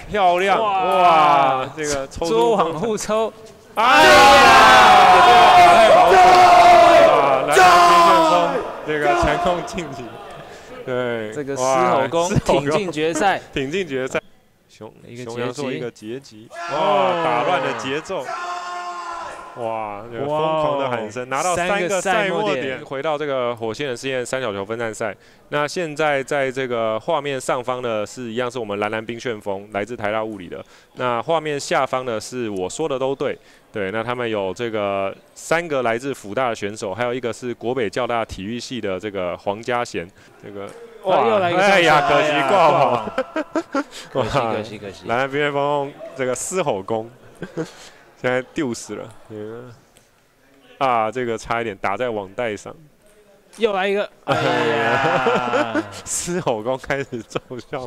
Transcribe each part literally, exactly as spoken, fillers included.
漂亮哇！这个抽捉往后抽， 哎呀，这个卡太保守啊！蓝蓝冰旋风这个成功晋级，对， 这个狮吼功挺进决赛， 挺进决赛。熊熊阳做一个截击，哇，打乱了节奏。 哇！这个疯狂的喊声，拿到三个赛末点，回到这个火星人试验三小球分站赛。那现在在这个画面上方的是一样是我们蓝蓝冰旋风，来自台大物理的。那画面下方的是我说的都对，对。那他们有这个三个来自辅大的选手，还有一个是国北教大体育系的这个黄家贤。这个哇，又来一个！ 哎呀，可惜挂跑， 可惜可惜可惜。 蓝蓝冰旋风这个狮吼功。现在丢死了，这个啊，这个差一点打在网带上， 又来一个，哎呀， 狮吼功开始奏效。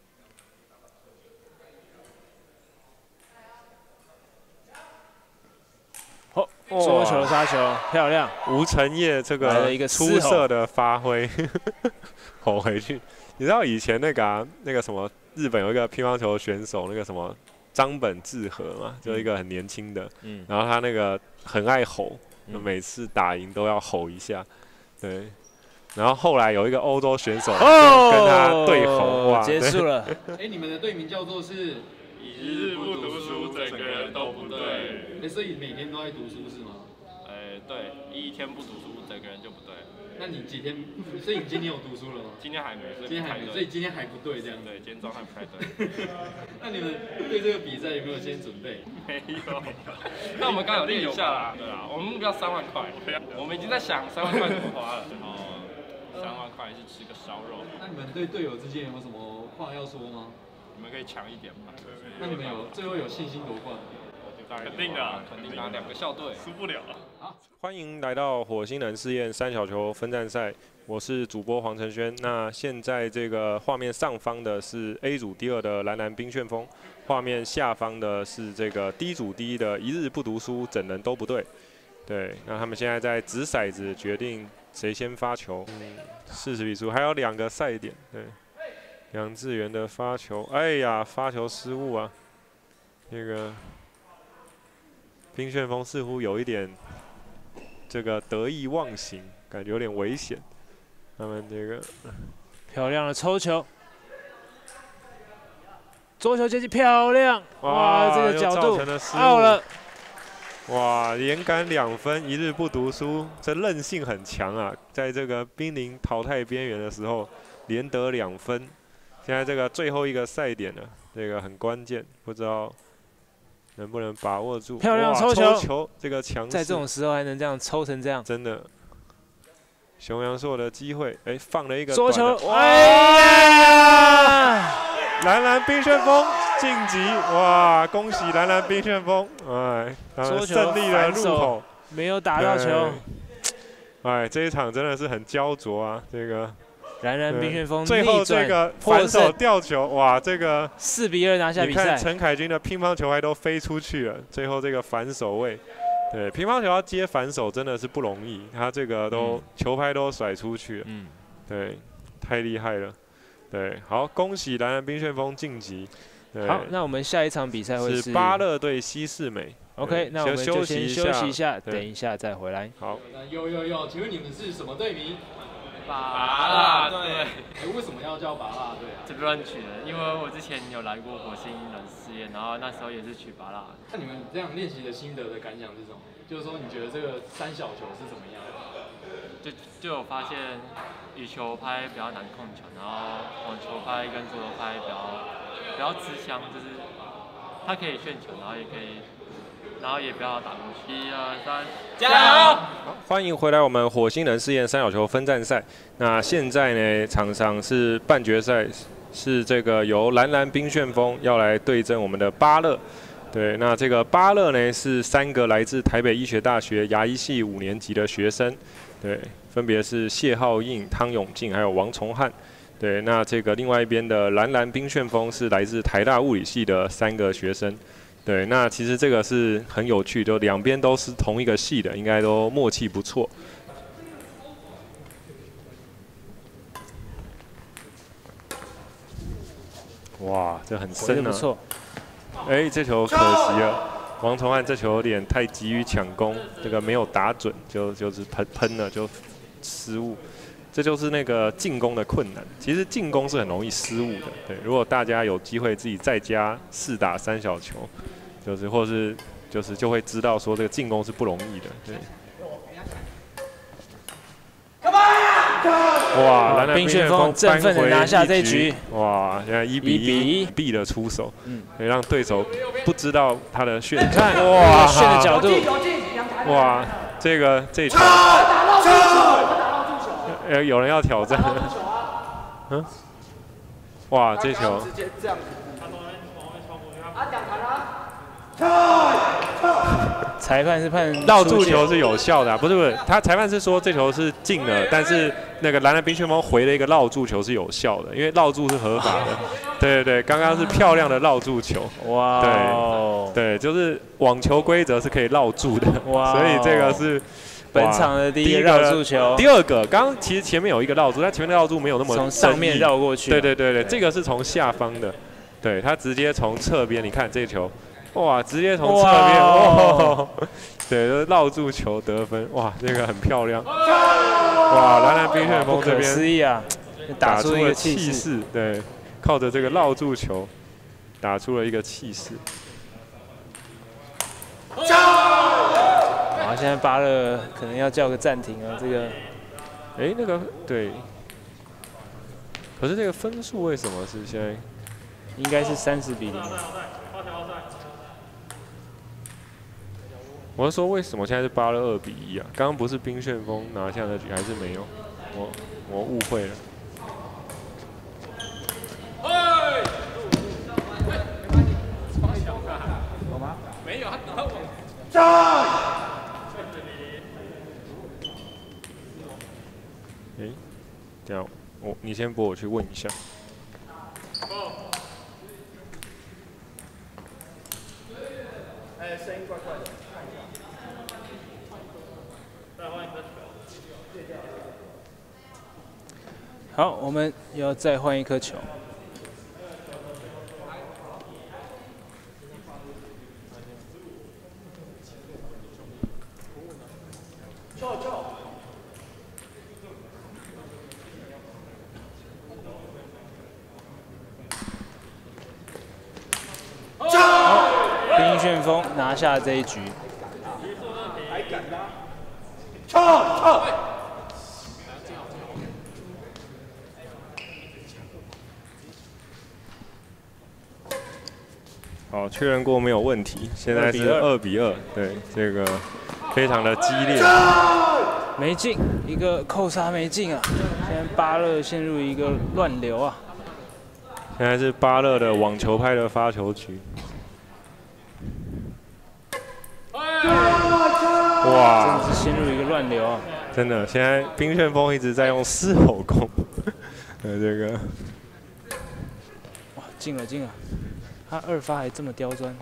好，捉球杀球，漂亮！ 吴承业这个出色的发挥，吼回去。你知道以前那个、啊、那个什么，日本有一个乒乓球选手，那个什么。 张本智和嘛，就一个很年轻的，嗯，然后他那个很爱吼，嗯、每次打赢都要吼一下，对。然后后来有一个欧洲选手哦跟他对吼，哇， 结束了。 哎，你们的队名叫做是“一日不读书，整个人都不对”。哎，所以每天都在读书是吗？ 哎，对，一天不读书，整个人就不对。 那你几天？所以你今天有读书了吗？ 今天还没， 今天还没，所以今天还不对这样。 对，今天状态不太对。 那你们对这个比赛有没有先准备？ 没有。那我们刚有练一下啦，对啊，我们目标三万块，我们已经在想三万块怎么花了。哦，三万块是吃个烧肉。 那你们对队友之间有没有什么话要说吗？ 你们可以强一点嘛。 那你们有最后有信心夺冠？ 肯定的，肯定的，两个校队输不了。 好，欢迎来到火星人试验三小球分站赛，我是主播黄承轩。那现在这个画面上方的是 A 组第二的蓝蓝冰旋风，画面下方的是这个 D 组第一的一日不读书，整人都不对。对，那他们现在在掷骰子决定谁先发球，嗯，四十比数，还有两个赛点。对，杨志源的发球，哎呀，发球失误啊，那个。 冰旋风似乎有一点这个得意忘形，感觉有点危险。他们这个漂亮的抽球，桌球接近漂亮，哇，这个角度out了。 哇，连赶两分，一日不读书，这韧性很强啊！在这个濒临淘汰边缘的时候，连得两分。现在这个最后一个赛点了，这个很关键，不知道。 能不能把握住？ 漂亮抽球， 球这个强势， 在这种时候还能这样抽成这样， 真的。熊阳硕的机会，哎，放了一个捉球，哎呀！ 蓝蓝冰旋风晋级，哇！恭喜蓝蓝冰旋风，哎，他们胜利的入口， 没有打到球。 哎，这一场真的是很焦灼啊，这个。 蓝蓝冰旋风最后这个反手吊球，哇，这个四比二拿下比赛。 你看陈凯军的乒乓球拍都飞出去了，最后这个反手位，对，乒乓球要接反手真的是不容易，他这个都、嗯、球拍都甩出去了，嗯，对，太厉害了，对，好，恭喜蓝蓝冰旋风晋级。 好，那我们下一场比赛会是巴勒对西式美。 OK， 那我们就先休息一下，等一下再回来。 好， 有有有，请问你们是什么队名？ 拔蜡队， 哎，为什么要叫拔蜡队啊？ 这乱取的，因为我之前有来过火星人试验，然后那时候也是取拔蜡。 那你们这样练习的心得的感想是什么？就是说，你觉得这个三小球是怎么样的？ 就就有发现，羽球拍比较难控球，然后网球拍跟桌球拍比较比较吃香，就是它可以旋球，然后也可以。 然后也不要打过去，一二三，加油！ 好，欢迎回来我们火星人试验三角球分站赛。那现在呢，场上是半决赛，是这个由蓝蓝冰旋风要来对阵我们的巴勒。对，那这个巴勒呢是三个来自台北医学大学牙医系五年级的学生，对，分别是谢浩印、汤永进还有王崇汉。对，那这个另外一边的蓝蓝冰旋风是来自台大物理系的三个学生。 对，那其实这个是很有趣，就两边都是同一个系的，应该都默契不错。 哇，这很深啊！ 不错。 哎，这球可惜了，王崇汉这球有点太急于抢攻，这个没有打准，就就是喷喷了就失误。这就是那个进攻的困难。其实进攻是很容易失误的。对，如果大家有机会自己在家试打三小球，就是或是就是就会知道说这个进攻是不容易的。对。哇！蓝蓝冰旋风振奋的拿下这一局。 哇！现在一比一必的出手，嗯，可以让对手不知道他的旋转。 哇！旋的角度。 哇！这个这球。呃，有人要挑战。嗯。哇！这球。 裁判是判绕住球是有效的、啊，不是不是，他裁判是说这球是进了，但是那个蓝蓝冰旋风回了一个绕住球是有效的，因为绕住是合法的。对对对，刚刚是漂亮的绕住球。哇、哦！对对，就是网球规则是可以绕住的，哇、哦！所以这个是本场的第一个绕住球。 第二个，刚刚其实前面有一个绕住，但前面的绕住没有那么从上面绕过去。 对对对对，这个是从下方的，对他直接从侧边，你看这球。哇！直接从侧边，哦，对，就是绕住球得分，哇，这个很漂亮。哇！蓝蓝冰旋风这边，不可思议啊，打出一个气势， 对，靠着这个绕住球，打出了一个气势。 哇！现在巴勒可能要叫个暂停啊，这个， 哎，那个对，可是这个分数为什么是现在？ 应该是三十比零。 我是说，为什么现在是八了二比一啊？刚刚不是冰旋风拿下那局，还是没有？我我误会了。 有吗？没有，他等我。 哎，这样，我你先拨我去问一下。 哎，声音怪怪的。 好，我们要再换一颗球。好，冰旋风拿下这一局。还敢拉？冲！ 好，确认过没有问题。现在是二比二，对，这个非常的激烈。 没进，一个扣杀没进啊！现在巴勒陷入一个乱流啊！ 现在是巴勒的网球拍的发球局。哇！ 真是陷入一个乱流啊！ 真的，现在冰旋风一直在用狮吼功。呃，这个。 哇，进了进了！他二发还这么刁钻。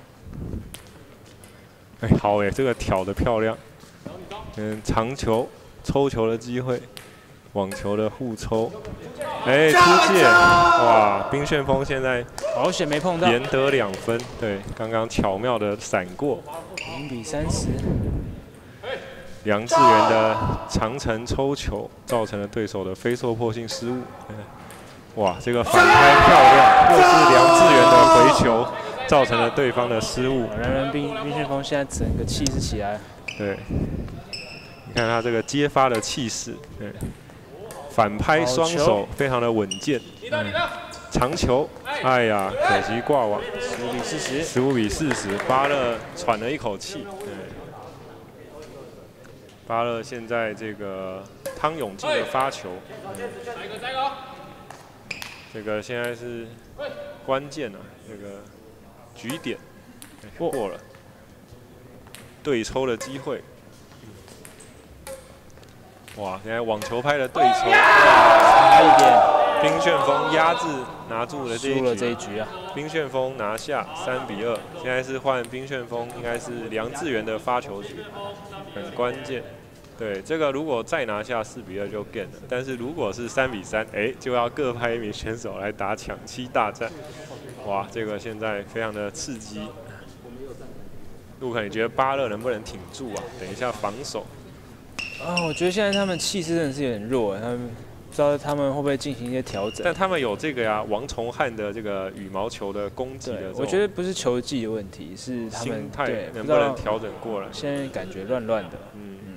哎，好哎，这个挑得漂亮。嗯，长球抽球的机会，网球的互抽。哎，出界！哇，冰旋风现在好险没碰到， 连得两分。对，刚刚巧妙的闪过。 零比三十。 梁志源的长程抽球造成了对手的非受迫性失误。哇，这个反拍漂亮，又是梁志源的回球，造成了对方的失误。 蓝蓝冰冰旋风现在整个气势起来。 对，你看他这个接发的气势，对，反拍双手非常的稳健。嗯、长球，哎呀，可惜挂网。 十五比四十。 十五比四十，巴勒喘了一口气。对，巴勒现在这个汤永进的发球。嗯这个现在是关键啊，这个局点过了，对抽的机会。哇，现在网球拍的对抽， 差一点， 冰旋风压制拿住了这一局， 输了这一局啊！ 冰旋风拿下三比二，现在是换冰旋风，应该是梁志源的发球局，很关键。 对，这个如果再拿下四比二就 game 了，但是如果是三比三，哎，就要各派一名选手来打抢七大战。哇，这个现在非常的刺激。陆克，你觉得巴勒能不能挺住啊？等一下防守。 啊，我觉得现在他们气势真的是有点弱，他们不知道他们会不会进行一些调整。 但他们有这个呀，王崇汉的这个羽毛球的攻击的， 我觉得不是球技的问题，是他们心态对能不能调整过来。 现在感觉乱乱的。嗯嗯。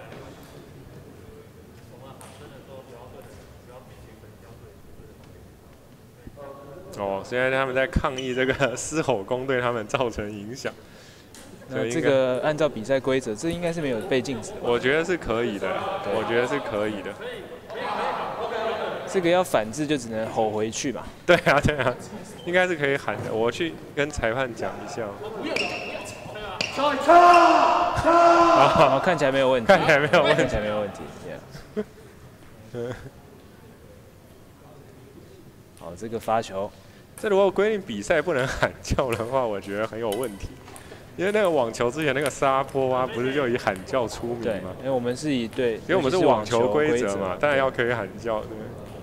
哦，现在他们在抗议这个狮吼功对他们造成影响。 那这个按照比赛规则，这应该是没有被禁止的。 我觉得是可以的，我觉得是可以的。 这个要反制就只能吼回去嘛。 对啊，对啊，应该是可以喊的。我去跟裁判讲一下。 好，看起来没有问题， 看起来没有问题， 看起来没有问题。好，这个发球， 这如果规定比赛不能喊叫的话，我觉得很有问题。因为那个网球之前那个沙波娃不是就以喊叫出名吗？ 因为我们是以对， 因为我们是网球规则嘛，当然要可以喊叫，对。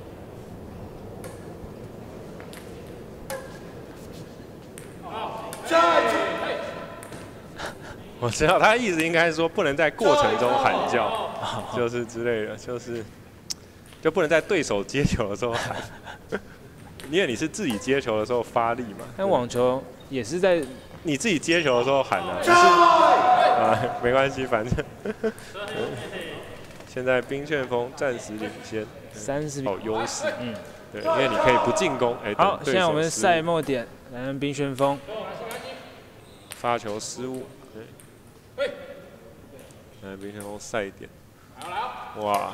我知道他意思应该是说不能在过程中喊叫，就是之类的，就是就不能在对手接球的时候喊，因为你是自己接球的时候发力嘛。 但网球也是在。 你自己接球的时候喊啊，你是啊，没关系，反正现在冰旋风暂时领先， 三十有优势，嗯，对，因为你可以不进攻，哎， 好，现在我们赛末点，来看冰旋风发球失误，对，来冰旋风赛点，哇，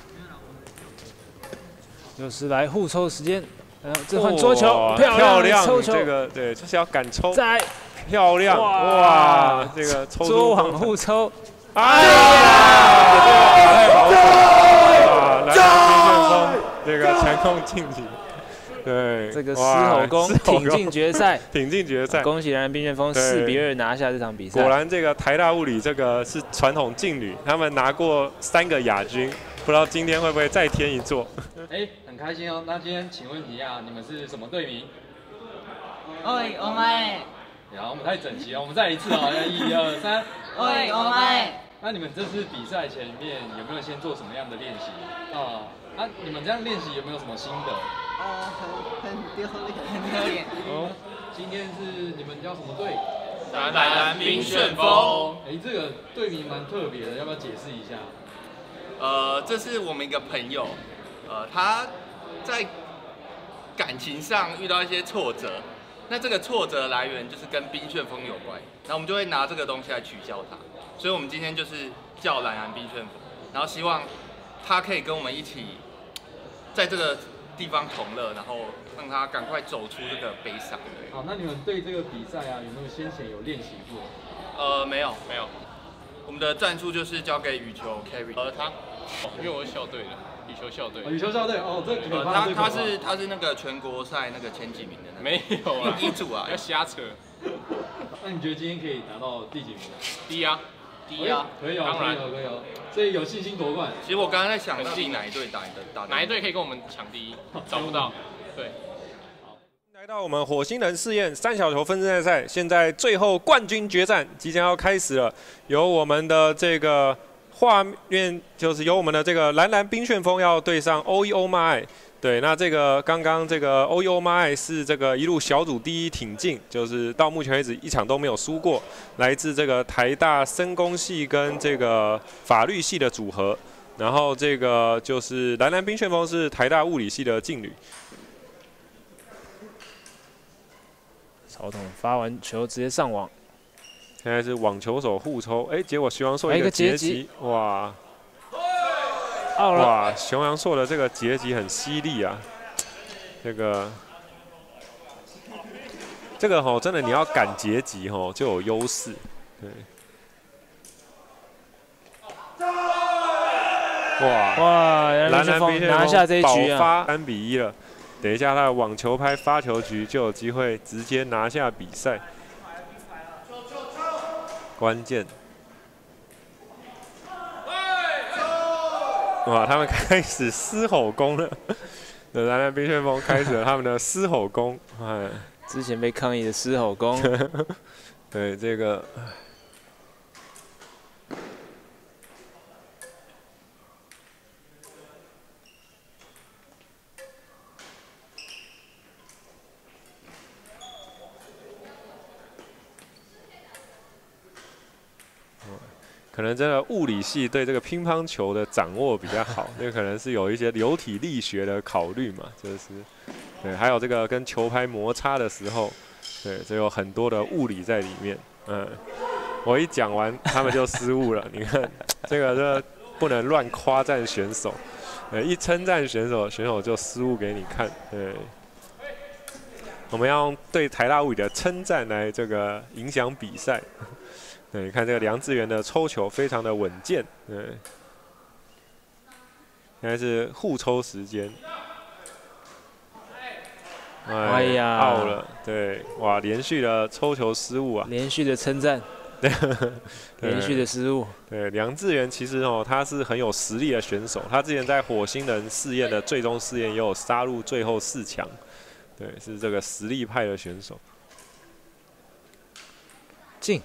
又是来互抽时间，呃，这换桌球， 漂亮， 抽球， 这个对，就是要敢抽， 再。 漂亮哇！这个抽桌网互抽， 哎呀，这个太保守了！来，冰旋风这个前控晋级，对， 这个狮吼功挺进决赛， 挺进决赛， 恭喜蓝冰旋风四比二拿下这场比赛。 果然，这个台大物理这个是传统劲旅，他们拿过三个亚军，不知道今天会不会再添一座？ 哎，很开心哦。那今天请问一下，你们是什么队名？ 喂，我们。 然后我们太整齐了，我们再一次啊，一二三， 喂，我们。 那你们这次比赛前面有没有先做什么样的练习？啊，啊，你们这样练习有没有什么心得？ 呃，很很丢脸，很丢脸。 哦，今天是你们叫什么队？ 蓝蓝冰旋风。 哎，这个队名蛮特别的，要不要解释一下？ 呃，这是我们一个朋友，呃，他在感情上遇到一些挫折。那这个挫折来源就是跟冰旋风有关，然后我们就会拿这个东西来取笑他，所以我们今天就是叫蓝蓝冰旋风，然后希望他可以跟我们一起在这个地方同乐，然后让他赶快走出这个悲伤。 好，那你们对这个比赛啊，有没有先前有练习过？ 呃，没有，没有。我们的战术就是交给羽球 carry， 呃，他，因为我是校队的。羽球校队， 羽球校队哦，这可怕。 他他是他是那个全国赛那个前几名的那个。 没有啊， 一组啊， 要瞎扯。 那你觉得今天可以拿到第几名？ 第一啊， 第一啊， 可以哦，可以哦，可以哦，所以有信心夺冠。 其实我刚刚在想，自己哪一队打的打哪一队可以跟我们抢第一？找不到。对。 来到我们火星人试验三小球分站赛，现在最后冠军决战即将要开始了，由我们的这个。画面就是由我们的这个蓝蓝冰旋风要对上欧一欧妈爱，对，那这个刚刚这个欧一欧妈爱是这个一路小组第一挺进，就是到目前为止一场都没有输过，来自这个台大生工系跟这个法律系的组合，然后这个就是蓝蓝冰旋风是台大物理系的劲旅。 曹统发完球直接上网。 现在是网球手互抽，哎，结果熊阳硕一个截击，哇，哇，熊阳硕的这个截击很犀利啊，这个，这个吼，真的你要敢截击吼就有优势，对，哇哇，蓝蓝冰旋风拿下这一局啊， 爆发三比一了，等一下他的网球拍发球局就有机会直接拿下比赛。关键， 哇，他们开始狮吼功了。对，男篮冰旋风开始了他们的狮吼功。哎， 之前被抗议的狮吼功。 对，这个。可能真的物理系对这个乒乓球的掌握比较好，这可能是有一些流体力学的考虑嘛，就是对，还有这个跟球拍摩擦的时候，对，这有很多的物理在里面。嗯，我一讲完，他们就失误了。你看，这个这不能乱夸赞选手，呃，一称赞选手，选手就失误给你看。对，我们要用对台大物理的称赞来这个影响比赛。对，你看这个梁志源的抽球非常的稳健。对，现在是互抽时间。哎, 哎呀，out了。对，哇，连续的抽球失误啊！ 连续的称赞。连续的失误。 对，梁志源其实哦，他是很有实力的选手。他之前在火星人试验的最终试验也有杀入最后四强。对，是这个实力派的选手。 进。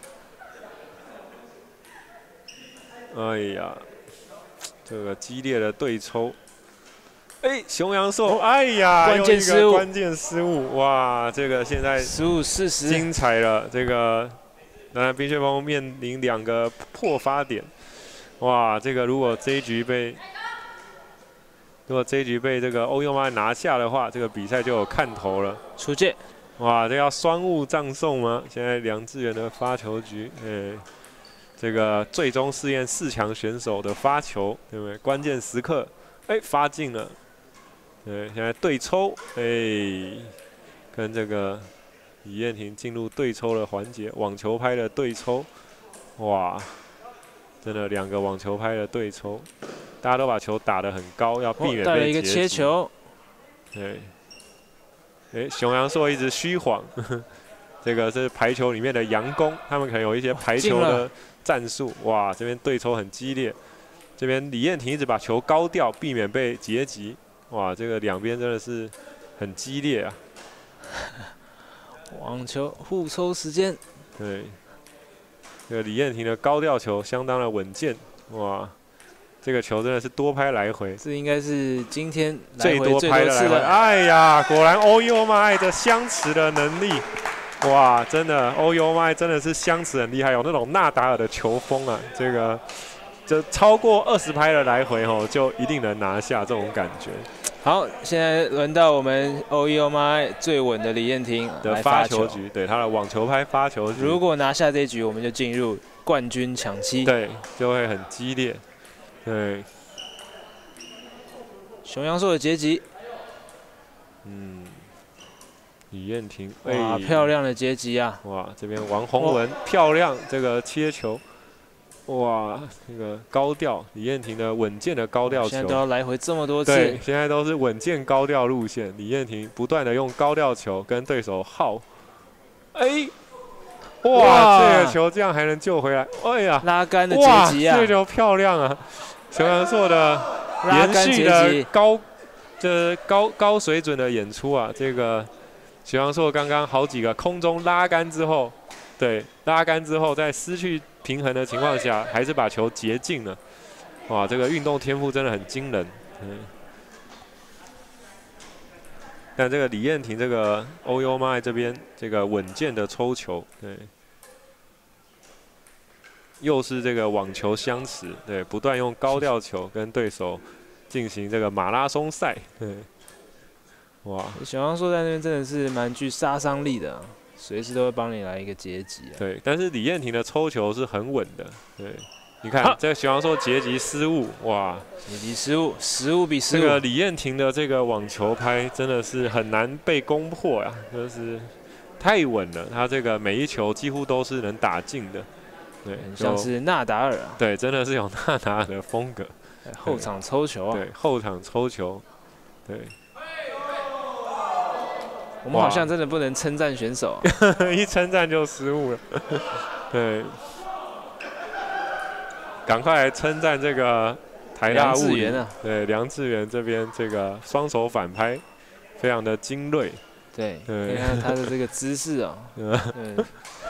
哎呀，这个激烈的对抽，哎，熊阳硕，哎呀， 关键失误， 关键失误，哇，这个现在十五四十， 精彩了。这个男篮冰旋风面临两个破发点，哇，这个如果这一局被，如果这一局被这个欧优妈拿下的话，这个比赛就有看头了。 出界， 哇，这要双误葬送吗？现在梁志源的发球局，哎。这个最终试验四强选手的发球，对不对？关键时刻，哎，发进了。对，现在对抽，哎，跟这个李燕婷进入对抽的环节，网球拍的对抽，哇，真的两个网球拍的对抽，大家都把球打得很高，要避免被截击。 带了一个切球。 对，哎，熊阳硕一直虚晃，呵呵这个是排球里面的洋弓，他们可能有一些排球的。战术哇，这边对抽很激烈，这边李燕婷一直把球高吊，避免被截击。哇，这个两边真的是很激烈啊！ 网球互抽时间， 对，这个李燕婷的高吊球相当的稳健，哇，这个球真的是多拍来回， 这应该是今天最多拍的来回。哎呀，果然欧优妈爱的相持的能力。哇，真的，欧优麦真的是相持很厉害，有那种纳达尔的球风啊，这个就超过二十拍的来回吼，就一定能拿下这种感觉。 好，现在轮到我们欧优麦最稳的李燕婷的发球局，对他的网球拍发球局。 如果拿下这一局，我们就进入冠军抢七， 对，就会很激烈。对， 熊阳硕的截击， 嗯。李燕婷， 哇，欸、漂亮的截击啊！ 哇，这边王宏文漂亮，这个切球，哇，这个高吊，李燕婷的稳健的高吊球， 现在都要来回这么多次， 对，现在都是稳健高吊路线。李燕婷不断的用高吊球跟对手耗，哎、欸，哇，哇这个球这样还能救回来，哎呀， 拉杆的截击啊， 这球漂亮啊！熊阳硕的连续的高，这高高水准的演出啊，这个。熊阳硕刚刚好几个空中拉杆之后，对，拉杆之后在失去平衡的情况下，还是把球截进了。哇，这个运动天赋真的很惊人。嗯。但这个李燕婷这个欧优麦这边这个稳健的抽球，对，又是这个网球相持，对，不断用高吊球跟对手进行这个马拉松赛，对。哇， 熊阳硕在那边真的是蛮具杀伤力的、啊，随时都会帮你来一个截击、啊。 对，但是李燕婷的抽球是很稳的。对，你看这个熊阳硕截击失误，哇， 截击失误，十五比十五。 这个李燕婷的这个网球拍真的是很难被攻破呀，就是太稳了，他这个每一球几乎都是能打进的。对， 很像是纳达尔啊。 对，真的是有纳达尔的风格。 后场抽球啊。 对，后场抽球，对。 我们好像真的不能称赞选手、 啊，一称赞就失误了。对，赶快来称赞这个台大物理啊， 对梁志源这边这个双手反拍，非常的精锐。 对， 对， 看看他的这个姿势哦。对，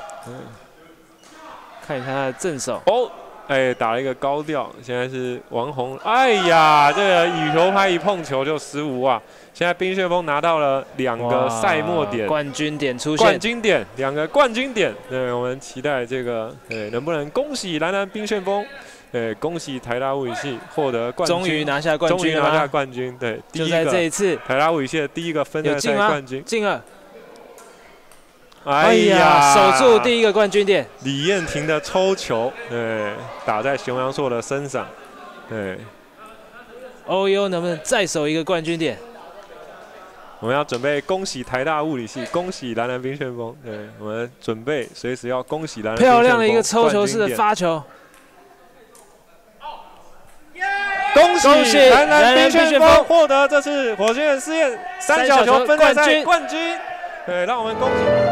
看一下他的正手。 哦，哎，打了一个高调，现在是王宏。哎呀，这个羽球拍一碰球就失误啊！现在冰旋风拿到了两个赛末点， 冠军点出现， 冠军点，两个冠军点。对，我们期待这个，对，能不能恭喜蓝蓝冰旋风？对，恭喜台大物理系获得冠军， 终于拿下冠军了， 终于拿下冠军。对， 就在这一次， 台大物理系的第一个分站赛冠军， 进了。 哎呀， 守住第一个冠军点。 李燕婷的抽球，对，打在熊阳硕的身上，对。 O U 能不能再守一个冠军点？ 我们要准备恭喜台大物理系，恭喜蓝蓝冰旋风。对，我们准备随时要恭喜蓝蓝冰旋风。 漂亮的一个抽球式的发球。 恭喜蓝蓝冰旋风获得这次火星人试验三小球分站赛冠军。对，让我们恭喜。